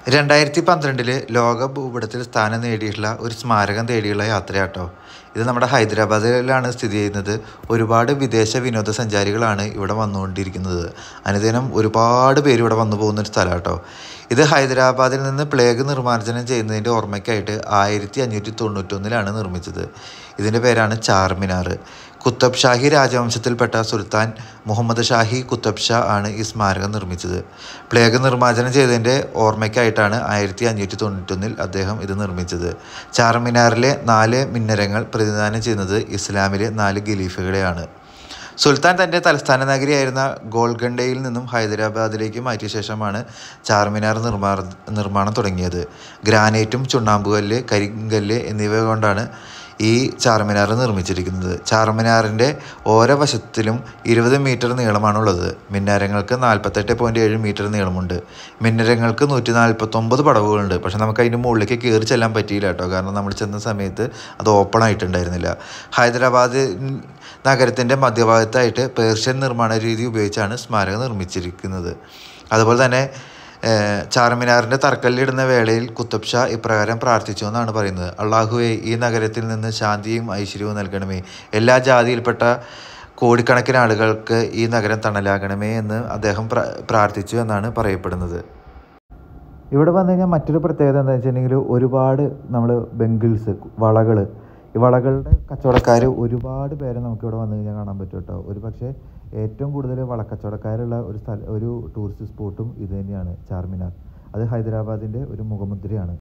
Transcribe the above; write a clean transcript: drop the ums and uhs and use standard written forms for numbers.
2012 ലോക ഭൂപടത്തിൽ സ്ഥാനം നേടിയിട്ടുള്ള ഒരു സ്മാരകം തേടിയുള്ള യാത്രയാട്ടോ. ഇത് നമ്മുടെ ഹൈദരാബാദിലാണ് സ്ഥിതി ചെയ്യുന്നത്. ഒരുപാട് വിദേശ വിനോദസഞ്ചാരികളാണ് ഇവിടെ വന്നുകൊണ്ടിരിക്കുന്നത്. അനുദിനം ഒരുപാട് പേര് ഇവിടെ വന്നു പോകുന്നൊരു സ്ഥലമാട്ടോ. ഇത് ഹൈദരാബാദിൽ നിന്ന് പ്ലേഗ് നിർമ്മാർജ്ജനം ചെയ്യുന്നതിൻ്റെ ഓർമ്മയ്ക്കായിട്ട് 1591 നിർമ്മിച്ചത്. ഇതിൻ്റെ പേരാണ് ചാർമിനാർ. കുത്തബ് ഷാഹി രാജവംശത്തിൽപ്പെട്ട സുൽത്താൻ മുഹമ്മദ് ഷാഹി കുത്തബ് ഷാ ആണ് ഈ സ്മാരകം നിർമ്മിച്ചത്. പ്ലേഗ് നിർമ്മാർജ്ജനം ചെയ്തതിൻ്റെ ഓർമ്മയ്ക്കായിട്ടാണ് 1591 അദ്ദേഹം ഇത് നിർമ്മിച്ചത്. ചാർമിനാറിലെ 4 മിന്നരങ്ങൾ പ്രതിനിധാനം ചെയ്യുന്നത് ഇസ്ലാമിലെ 4 ഖലീഫകളെയാണ്. സുൽത്താൻ തൻ്റെ തലസ്ഥാന നഗരിയായിരുന്ന ഗോൾക്കൊണ്ടയിൽ നിന്നും ഹൈദരാബാദിലേക്ക് മാറ്റിയ ശേഷമാണ് ചാർമിനാർ നിർമ്മാണം തുടങ്ങിയത്. ഗ്രാനൈറ്റും ചുണ്ണാമ്പുകല്ല്, കരിങ്കല്ല് എന്നിവ കൊണ്ടാണ് ഈ ചാർമിനാർ നിർമ്മിച്ചിരിക്കുന്നത്. ചാർമിനാറിൻ്റെ ഓരോ വശത്തിലും 20 മീറ്റർ നീളമാണുള്ളത്. മിന്നാരങ്ങൾക്ക് 48.7 മീറ്റർ നീളമുണ്ട്. മിന്നരങ്ങൾക്ക് 149 പടവുകളുണ്ട്. പക്ഷേ നമുക്ക് അതിൻ്റെ മുകളിലേക്ക് കയറി ചെല്ലാൻ പറ്റിയില്ല കേട്ടോ, കാരണം നമ്മൾ ചെന്ന സമയത്ത് അത് ഓപ്പൺ ആയിട്ടുണ്ടായിരുന്നില്ല. ഹൈദരാബാദ് നഗരത്തിൻ്റെ മധ്യഭാഗത്തായിട്ട് പേർഷ്യൻ നിർമ്മാണ രീതി ഉപയോഗിച്ചാണ് സ്മാരകം നിർമ്മിച്ചിരിക്കുന്നത്. അതുപോലെ തന്നെ ചാർമിനാറിൻ്റെ തറക്കല്ലിടുന്ന വേളയിൽ കുത്തബ് ഷാ ഇപ്രകാരം പ്രാർത്ഥിച്ചു എന്നാണ് പറയുന്നത്: അള്ളാഹുവേ, ഈ നഗരത്തിൽ നിന്ന് ശാന്തിയും ഐശ്വര്യവും നൽകണമേ. എല്ലാ ജാതിയിൽപ്പെട്ട കോടിക്കണക്കിന് ആളുകൾക്ക് ഈ നഗരം തണലാകണമേ എന്ന് അദ്ദേഹം പ്രാർത്ഥിച്ചു എന്നാണ് പറയപ്പെടുന്നത്. ഇവിടെ വന്നു കഴിഞ്ഞാൽ മറ്റൊരു പ്രത്യേകത എന്താണെന്ന് വെച്ചിട്ടുണ്ടെങ്കിൽ ഒരുപാട് നമ്മൾ ബംഗിൾസ്, വളകൾ, ഈ വളകളുടെ കച്ചവടക്കാർ ഒരുപാട് പേരെ നമുക്കിവിടെ വന്നു കഴിഞ്ഞാൽ കാണാൻ പറ്റും കേട്ടോ. ഒരു പക്ഷേ ഏറ്റവും കൂടുതൽ വളക്കച്ചവടക്കാരുള്ള ഒരു ടൂറിസ്റ്റ് സ്പോട്ടും ഇത് തന്നെയാണ് ചാർമിനാർ. അത് ഹൈദരാബാദിൻ്റെ ഒരു മുഖമുദ്രയാണ്.